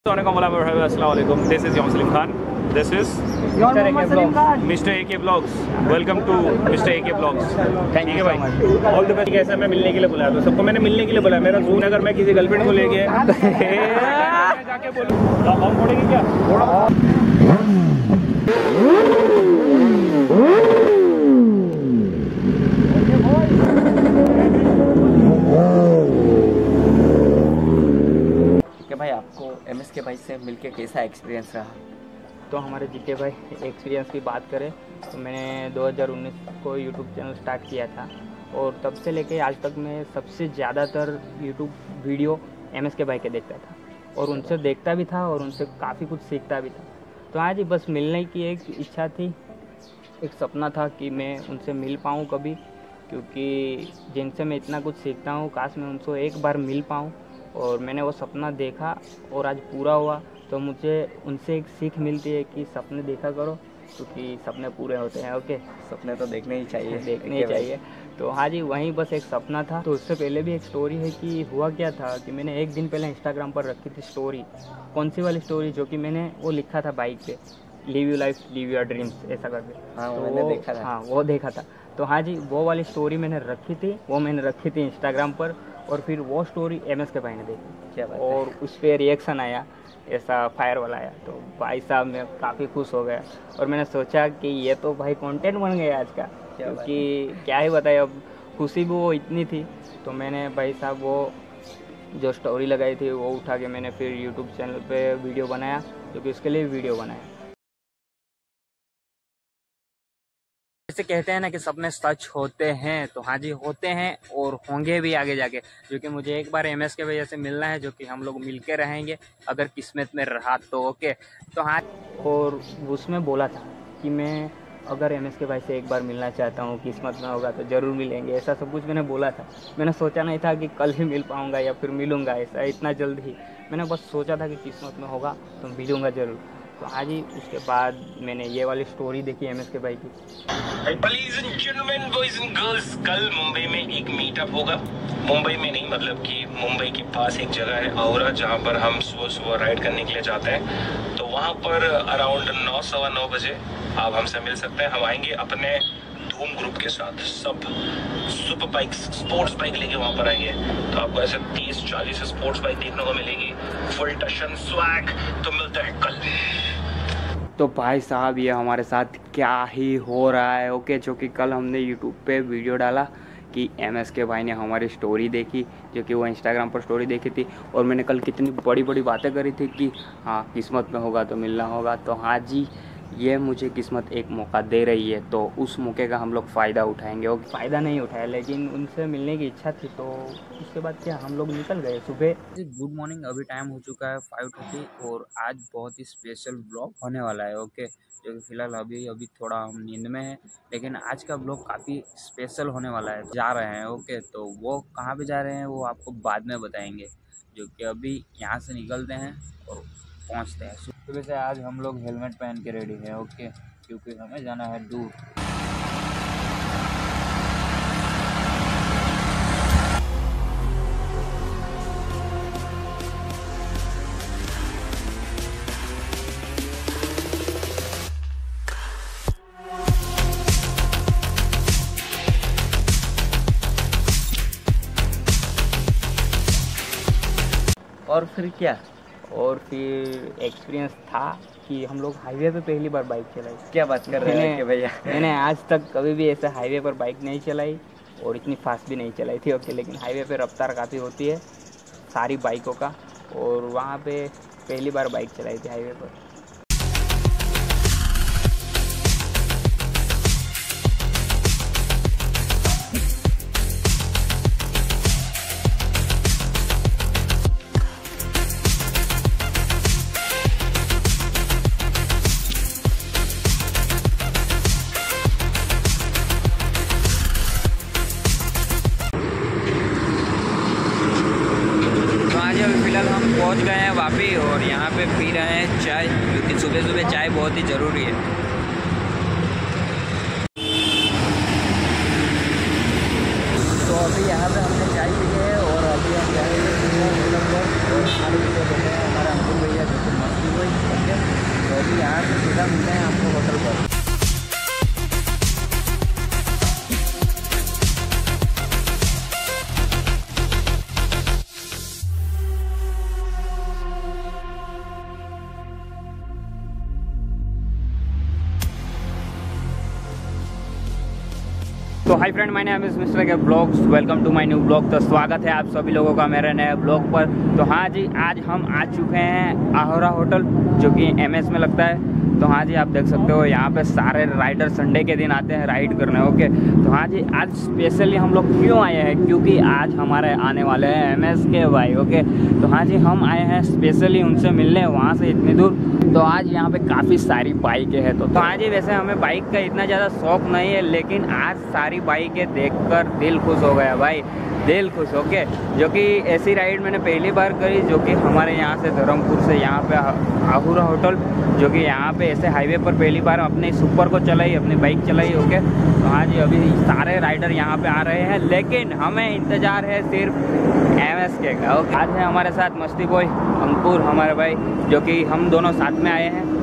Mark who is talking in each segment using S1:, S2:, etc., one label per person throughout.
S1: Assalamualaikum. This is Yom Salim Khan. This is Mr. AK Vlogs. Welcome to Mr. AK Vlogs.
S2: Thank you so much.
S1: All the best. ऐसा मैं मिलने के लिए बुलाया, तो सबको मैंने मिलने के लिए बुलाया। मेरा जून अगर मैं किसी गर्लफ्रेंड को ले गया जाके बोलूँ हम फोड़ेंगे क्या?
S2: भाई आपको एमएस के भाई से मिलके कैसा एक्सपीरियंस रहा?
S3: तो हमारे जीके भाई एक्सपीरियंस की बात करें तो मैंने 2019 को यूट्यूब चैनल स्टार्ट किया था और तब से लेके आज तक मैं सबसे ज़्यादातर यूट्यूब वीडियो एमएस के भाई के देखता था और उनसे देखता भी था और उनसे काफ़ी कुछ सीखता भी था। तो आज ही बस मिलने की एक इच्छा थी, एक सपना था कि मैं उनसे मिल पाऊँ कभी, क्योंकि जिनसे मैं इतना कुछ सीखता हूँ काश मैं उनसे एक बार मिल पाऊँ। और मैंने वो सपना देखा और आज पूरा हुआ, तो मुझे उनसे एक सीख मिलती है कि सपने देखा करो क्योंकि सपने पूरे होते हैं। ओके,
S2: सपने तो देखने ही चाहिए,
S3: देखने ही चाहिए। तो हाँ जी, वहीं बस एक सपना था। तो उससे पहले भी एक स्टोरी है कि हुआ क्या था कि मैंने एक दिन पहले इंस्टाग्राम पर रखी थी स्टोरी। कौन सी वाली स्टोरी? जो कि मैंने वो लिखा था बाइक पे, live you life live your dreams, ऐसा करके।
S2: हाँ,
S3: तो
S2: मैंने देखा था।
S3: हाँ, वो देखा था। तो हाँ जी, वो वाली स्टोरी मैंने रखी थी इंस्टाग्राम पर और फिर वो स्टोरी एमएस के भाई ने देखी।
S2: क्या बात है?
S3: और उस पर रिएक्शन आया, ऐसा फायर वाला आया। तो भाई साहब मैं काफ़ी खुश हो गया और मैंने सोचा कि ये तो भाई कंटेंट बन गया आज का, क्योंकि क्या ही बताए, अब खुशी भी वो इतनी थी। तो मैंने भाई साहब वो जो स्टोरी लगाई थी वो उठा के मैंने फिर यूट्यूब चैनल पे वीडियो बनाया, जो कि उसके लिए वीडियो बनाया। जैसे कहते हैं ना कि सपने सच होते हैं, तो हाँ जी होते हैं और होंगे भी आगे जाके, जो कि मुझे एक बार एमएस के वजह से मिलना है, जो कि हम लोग मिलके रहेंगे अगर किस्मत में रहा तो। ओके, तो हाँ, और उसमें बोला था कि मैं अगर एमएस के भाई से एक बार मिलना चाहता हूँ, किस्मत में होगा तो ज़रूर मिलेंगे, ऐसा सब कुछ मैंने बोला था। मैंने सोचा नहीं था कि कल ही मिल पाऊँगा या फिर मिलूँगा ऐसा इतना जल्द ही। मैंने बस सोचा था कि किस्मत में होगा तो मिलूँगा ज़रूर। तो आज ही उसके बाद मैंने ये वाली स्टोरी देखी एमएस के भाई की।
S4: Ladies and gentlemen, boys and girls, कल मुंबई में एक मीटअप होगा। मुंबई में नहीं, मतलब कि मुंबई के पास एक जगह है औरा, जहाँ पर हम सुबह सुबह राइड करने के लिए जाते हैं। तो वहाँ पर अराउंड 9 सवा 9 बजे आप हमसे मिल सकते हैं। हम आएंगे अपने धूम ग्रुप के साथ, सब सुपर बाइक्स, स्पोर्ट्स बाइक लेके वहाँ पर आएंगे। तो आपको ऐसे 30-40 स्पोर्ट्स बाइक देखने को मिलेगी, फुल टशन स्वैग। तो मिलते हैं कल।
S3: तो भाई साहब ये हमारे साथ क्या ही हो रहा है। ओके, जो कि कल हमने यूट्यूब पे वीडियो डाला कि एमएस के भाई ने हमारी स्टोरी देखी, जो कि वो इंस्टाग्राम पर स्टोरी देखी थी, और मैंने कल कितनी बड़ी बड़ी बातें करी थी कि हाँ किस्मत में होगा तो मिलना होगा। तो हाँ जी, ये मुझे किस्मत एक मौका दे रही है, तो उस मौके का हम लोग फ़ायदा उठाएंगे। और फ़ायदा नहीं उठाया, लेकिन उनसे मिलने की इच्छा थी। तो उसके बाद क्या हम लोग निकल गए सुबह। गुड मॉर्निंग, अभी टाइम हो चुका है 5:30 और आज बहुत ही स्पेशल ब्लॉग होने वाला है। ओके, जो कि फ़िलहाल अभी थोड़ा हम नींद में हैं, लेकिन आज का ब्लॉग काफ़ी स्पेशल होने वाला है। जा रहे हैं, ओके, तो वो कहाँ पे जा रहे हैं वो आपको बाद में बताएंगे, जो कि अभी यहाँ से निकलते हैं और पहुँचते हैं। सुबह से आज हम लोग हेलमेट पहन के रेडी हैं, ओके, क्योंकि हमें जाना है दूर। और फिर क्या, और फिर एक्सपीरियंस था कि हम लोग हाईवे पे पहली बार बाइक चलाई।
S2: क्या बात कर रहे हैं कि भैया?
S3: मैंने आज तक कभी भी ऐसे हाईवे पर बाइक नहीं चलाई और इतनी फास्ट भी नहीं चलाई थी। ओके, लेकिन हाईवे पे रफ्तार काफ़ी होती है सारी बाइकों का, और वहाँ पे पहली बार बाइक चलाई थी हाईवे पर। फिलहाल हम पहुंच गए हैं वापी और यहाँ पे पी रहे हैं चाय, क्योंकि सुबह सुबह चाय बहुत ही ज़रूरी है। तो अभी यहाँ पे हमने चाय पी है और अभी हम जाएंगे
S2: हमारे अंकुल भैया जो कि मस्ती हुई, ओके। तो अभी यहाँ से सीधा मिलते हैं आपको होटल पर।
S3: तो hi friend, my name is mister K blogs, welcome to my new blog. तो स्वागत है आप सभी लोगों का मेरे नए ब्लॉग पर। तो हाँ जी, आज हम आ चुके हैं आहोरा होटल, जो कि एमएस में लगता है। तो हाँ जी, आप देख सकते हो यहाँ पे सारे राइडर संडे के दिन आते हैं राइड करने, ओके। तो हाँ जी, आज स्पेशली हम लोग क्यों आए हैं, क्योंकि आज हमारे आने वाले हैं एमएस के भाई, ओके। तो हाँ जी, हम आए हैं स्पेशली उनसे मिलने, वहाँ से इतनी दूर। तो आज यहाँ पे काफ़ी सारी बाइकें हैं। तो हाँ जी, वैसे हमें बाइक का इतना ज़्यादा शौक नहीं है, लेकिन आज सारी बाइकें देखकर दिल खुश हो गया भाई, दिल खुश, ओके। जो कि ऐसी राइड मैंने पहली बार करी, जो कि हमारे यहाँ से धर्मपुर से यहाँ पे आहोरा होटल, जो कि यहाँ पे ऐसे हाईवे पर पहली बार अपने सुपर को चलाई, अपनी बाइक चलाई, ओके। तो हाँ जी, अभी सारे राइडर यहाँ पे आ रहे हैं, लेकिन हमें इंतज़ार है सिर्फ एमएस के का, ओके। आज है हमारे साथ मस्ती बॉय अंकुर, हमारे भाई, जो कि हम दोनों साथ में आए हैं।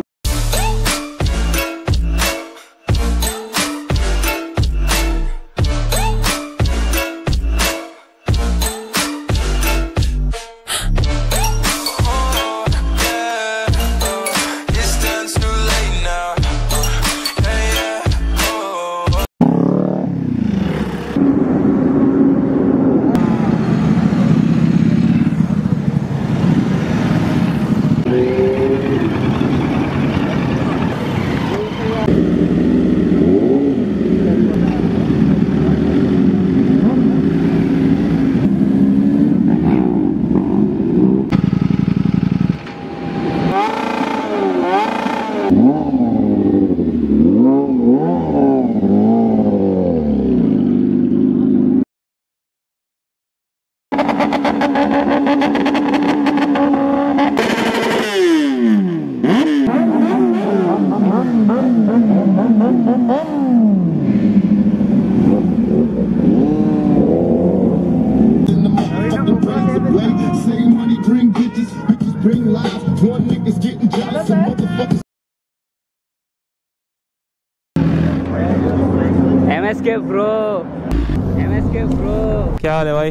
S3: MSK ब्रो,
S1: क्या हाल है भाई?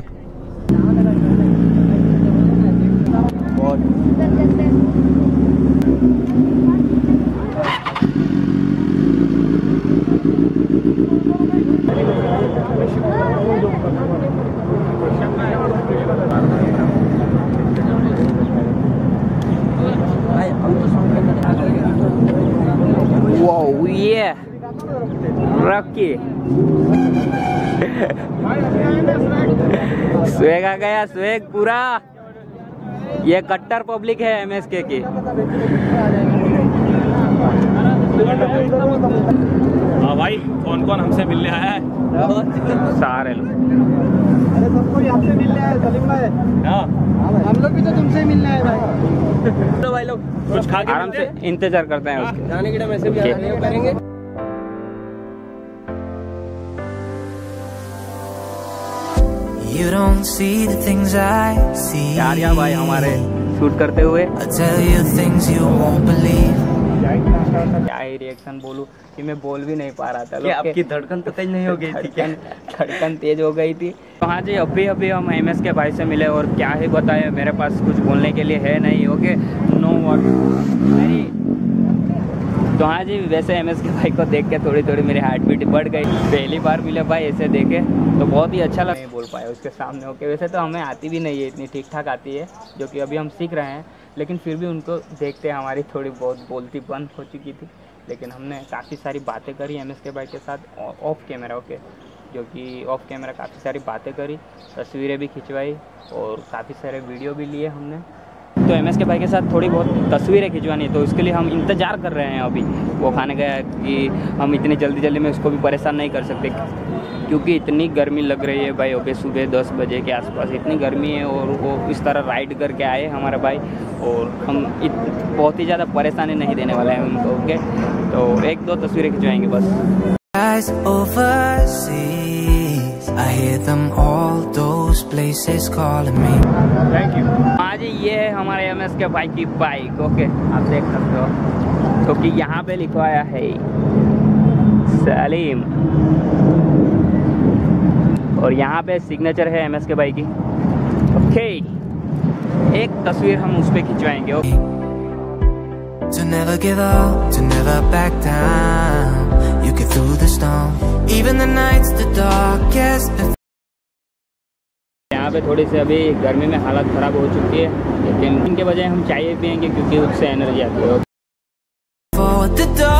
S3: वाओ ये रॉकी स्वेग आ गया, स्वेग पूरा। ये कट्टर पब्लिक है एमएसके की।
S1: हाँ भाई, कौन कौन हमसे मिलने आया है?
S3: सारे लोग।
S5: अरे सबको आपसे मिलने आए सलीम भाई।
S1: हाँ,
S5: हम लोग भी तो तुमसे मिलने आए भाई।
S1: तो भाई लोग कुछ खा के
S3: आराम से इंतजार करते हैं उसके
S5: जाने के टाइम ऐसे भी करेंगे।
S6: You don't see the things I see.
S3: यार भाई हमारे शूट करते हुए
S6: I tell you things you won't believe.
S3: क्या ही रिएक्शन बोलूं कि मैं बोल भी नहीं पा रहा था।
S2: कि आपकी धड़कन तो तेज नहीं हो गई थी क्या?
S3: धड़कन तेज हो गई थी। तो हाँ जी, अभी हम एमएस के भाई से मिले और क्या ही बताए, मेरे पास कुछ बोलने के लिए है नहीं, ओके, नो वर्ड। तो हाँ जी, वैसे एमएस के भाई को देख के थोड़ी मेरी हार्ट बीट बढ़ गई। पहली बार मिले भाई, ऐसे देखे तो बहुत ही अच्छा लगा। नहीं बोल पाया उसके सामने, ओके। वैसे तो हमें आती भी नहीं है, इतनी ठीक ठाक आती है, जो कि अभी हम सीख रहे हैं, लेकिन फिर भी उनको देखते हमारी थोड़ी बहुत बोलती बंद हो चुकी थी। लेकिन हमने काफ़ी सारी बातें करी एमएस के भाई के साथ ऑफ कैमरा, ओके, जो कि ऑफ कैमरा काफ़ी सारी बातें करी, तस्वीरें भी खिंचवाई और काफ़ी सारे वीडियो भी लिए हमने। तो एमएस के भाई के साथ थोड़ी बहुत तस्वीरें खिंचवानी, तो इसके लिए हम इंतज़ार कर रहे हैं। अभी वो खाने गया कि हम इतनी जल्दी में उसको भी परेशान नहीं कर सकते, क्योंकि इतनी गर्मी लग रही है भाई। अभी सुबह 10 बजे के आसपास इतनी गर्मी है, और वो इस तरह राइड करके आए हमारा भाई, और हम बहुत ही ज़्यादा परेशानी नहीं देने वाले हैं उनको, ओके। तो 1-2 तस्वीरें खिंचवाएंगे बस।
S6: Eyes overseas. I hear them all those places calling me.
S3: Thank you. आज ये है हमारे MS के भाई की बाइक। ओके, आप देख सकते हो तो कि यहाँ पे लिखवाया है सलीम और यहाँ पे सिग्नेचर है MS के भाई की। ओके, एक तस्वीर हम उस पर खिंचवाएंगे। Okay,
S6: To never give up, to never back down. You get through the storm, even the nights the darkest.
S3: यहाँ पे थोड़ी सी अभी गर्मी में हालत ख़राब हो चुकी है, लेकिन इनके बजाय हम चाय पियेंगे क्योंकि उससे एनर्जी आती है।
S6: For the dawn,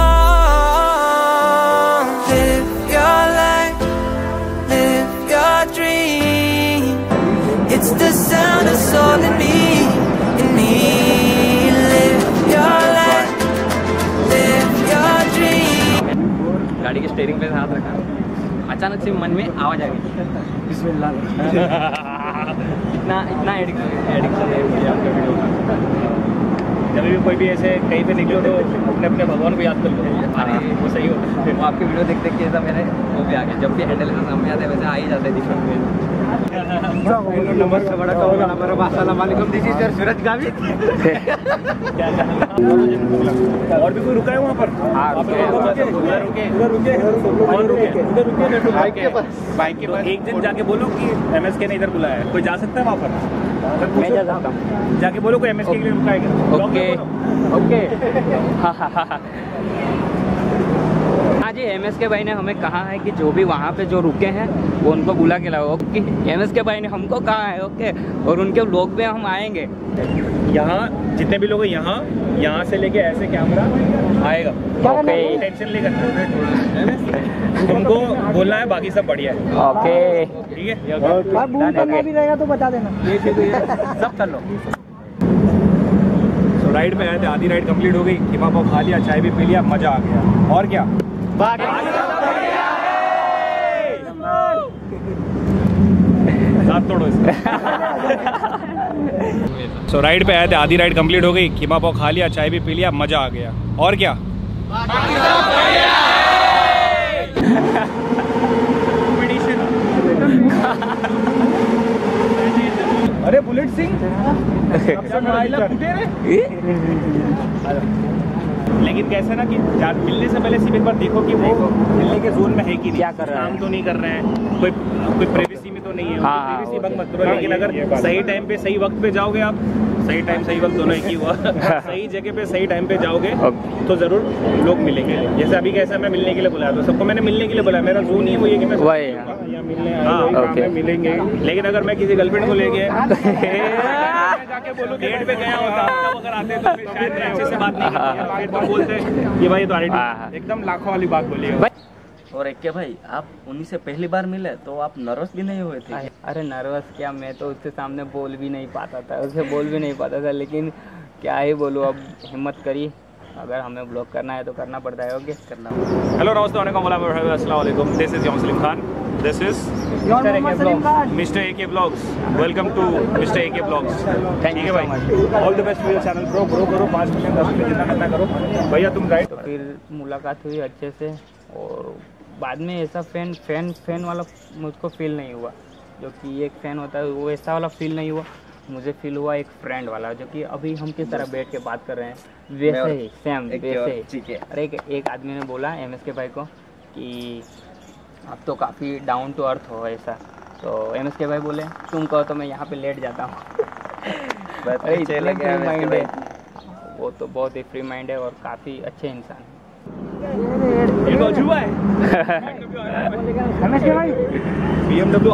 S6: live your life, live your dream. It's the sound of soul in me, in me. Live your life, live your dream.
S3: गाड़ी के स्टीयरिंग पे हाथ रखा, अचानक से मन में आवाज़ आ गई, बिस्मिल्लाह। इतना एडिक्शन है मुझे आपका वीडियो।
S1: जब भी कोई भी ऐसे कहीं पे निकलो तो अपने अपने भगवान को याद कर लो। वो सही होता है।
S2: वो आपके वीडियो देख देख के ऐसा मेरे वो भी आ गया। जब भी हैंडल से सामने आते हैं वैसे आ ही जाते हैं दिमाग में।
S5: नमस्कार, बड़ा वालेकुम, दिस इज सूरज गावी।
S1: और भी कोई रुका है वहाँ पर?
S3: हाँ,
S1: बाइक के पास एक दिन जाके बोलो कि MSK ने इधर बुलाया है। कोई जा सकता है वहाँ पर?
S3: मैं जा सकता हूँ।
S1: जाके बोलो कोई MSK के लिए रुका है।
S3: Okay okay. हाँ जी, MSK भाई ने हमें कहा है कि जो भी वहाँ पे जो रुके हैं वो उनको बुला के लाओ। ओके, MSK भाई ने हमको कहा है। ओके, और उनके व्लॉग पे हम आएंगे।
S1: यहाँ जितने भी लोग हैं यहाँ से लेके ऐसे कैमरा आएगा।
S3: ओके,
S1: टेंशन नहीं करना, तुमको बोलना है, बाकी सब बढ़िया है।
S3: ओके,
S1: ठीक है।
S5: और बूम करना भी रहेगा तो बता देना।
S1: सब कर लो। तो राइड पे आए थे, आधी राइड कंप्लीट हो गई, खिमा पाव खा लिया, चाय भी पी लिया, मजा आ गया। और क्या साथ तोड़ो इसका। सो राइड पे आए थे, आधी राइड कंप्लीट हो गई, खिमा पाव खा लिया, चाय भी पी लिया, मजा आ गया। और क्या अरे बुलेट सिंह लेकिन कैसे ना कि मिलने से पहले सिर्फ एक बार देखो कि वो मिलने के जोन में है कि
S3: क्या कर रहा है,
S1: काम तो नहीं कर रहे हैं, कोई प्राइवेसी में तो नहीं है।
S3: हाँ,
S1: प्राइवेसी भंग मत करो। लेकिन अगर सही टाइम पे सही वक्त पे जाओगे आप, सही टाइम सही वक्त दोनों एक ही हुआ, सही जगह पे सही टाइम पे जाओगे तो जरूर लोग मिलेंगे। जैसे अभी कैसा मैं मिलने के लिए बुलाया, तो सबको मैंने मिलने के लिए बुलाया। मेरा जोन ही है वो ये कि मैं मिलने आया, मिलेंगे। लेकिन अगर मैं किसी गर्लफ्रेंड को लेके जाके बोलूं गेट पे गया होता, तब अगर आते तो फिर शायद अच्छे से बात नहीं करते, बोलते कि भाई तो एकदम लाखों वाली बात बोलिए।
S2: और एक के भाई, आप उन्हीं से पहली बार मिले तो आप नर्वस भी नहीं हुए थे?
S3: अरे नर्वस क्या, मैं तो उसके सामने बोल भी नहीं पाता था, लेकिन क्या ही बोलूँ, अब हिम्मत करी। अगर हमें ब्लॉग करना है तो करना पड़ता है। ओके, करना।
S1: हेलो नमस्ते, अस्सलाम वालेकुम। This is your Salim Khan, this is mister AK blogs. Welcome to mister AK blogs. Thank you भाई, all the best for your channel. Grow करो, 5 मिलियन 10 मिलियन जितना करना करो भैया। तुम राइट।
S3: तो फिर मुलाकात हुई अच्छे से, और बाद में ऐसा फैन वाला मुझको फील नहीं हुआ। जो कि एक फ़ैन होता है वो ऐसा वाला फील नहीं हुआ, मुझे फील हुआ एक फ्रेंड वाला। जो कि अभी हम किस तरह बैठ के बात कर रहे हैं वैसे ही, सेम वैसे ही।
S2: ठीक है।
S3: अरे एक आदमी ने बोला MSK भाई को कि आप तो काफ़ी डाउन टू अर्थ हो ऐसा। तो MSK भाई बोले तुम कहो तो मैं यहाँ पे लेट जाता हूँ। अरे इतने फ्री माइंड है वो, तो बहुत ही फ्री माइंड है और काफ़ी अच्छे इंसान है।
S1: ये मौजूद है
S5: MSK भाई,
S1: BMW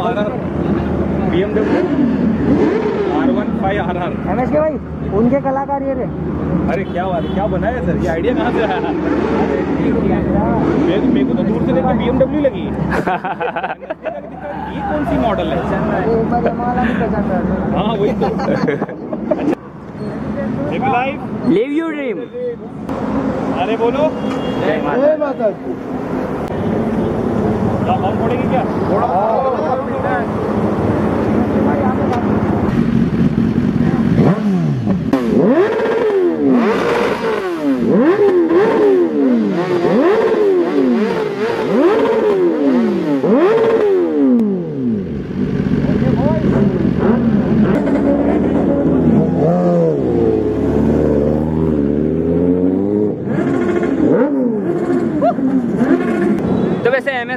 S1: R15 RR।
S5: MSK भाई उनके कलाकार ये थे।
S1: अरे क्या बात है, क्या बनाया सर, ये आइडिया कहाँ से आया? मेरे को तो दूर से देख के BMW लगी। ये कौन सी मॉडल है? हाँ वही तो।
S3: Live you dream.
S1: अरे बोलो हम फोड़ेंगे क्या?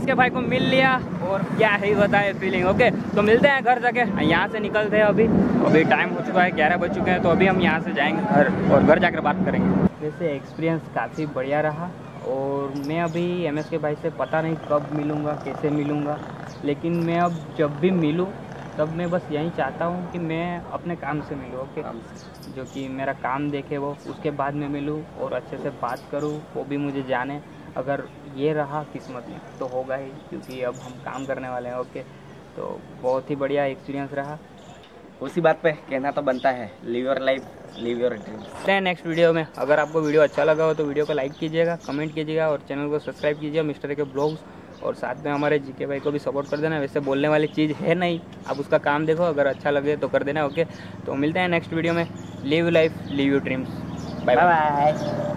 S3: के भाई को मिल लिया और क्या ही बताए फीलिंग। ओके तो मिलते हैं घर जाके, यहाँ से निकलते हैं। अभी टाइम हो चुका है, 11 बज चुके हैं, तो अभी हम यहाँ से जाएंगे घर और घर जाकर बात करेंगे। वैसे एक्सपीरियंस काफ़ी बढ़िया रहा और मैं अभी MS के भाई से पता नहीं कब मिलूँगा, कैसे मिलूँगा, लेकिन मैं अब जब भी मिलूँ तब मैं बस यही चाहता हूँ कि मैं अपने काम से मिलूँ। ओके जो कि मेरा काम देखे वो, उसके बाद मैं मिलूँ और अच्छे से बात करूँ, वो भी मुझे जाने। अगर ये रहा किस्मत में तो होगा ही, क्योंकि अब हम काम करने वाले हैं। ओके तो बहुत ही बढ़िया एक्सपीरियंस रहा।
S2: उसी बात पे कहना तो बनता है, live your life, live your dreams.
S3: Next video में अगर आपको वीडियो अच्छा लगा हो तो वीडियो को लाइक कीजिएगा, कमेंट कीजिएगा और चैनल को सब्सक्राइब कीजिए मिस्टर के ब्लॉग्स, और साथ में हमारे जीके भाई को भी सपोर्ट कर देना। वैसे बोलने वाली चीज़ है नहीं, आप उसका काम देखो, अगर अच्छा लगे तो कर देना। ओके तो मिलते हैं नेक्स्ट वीडियो में। Live life, live your dreams. Bye bye.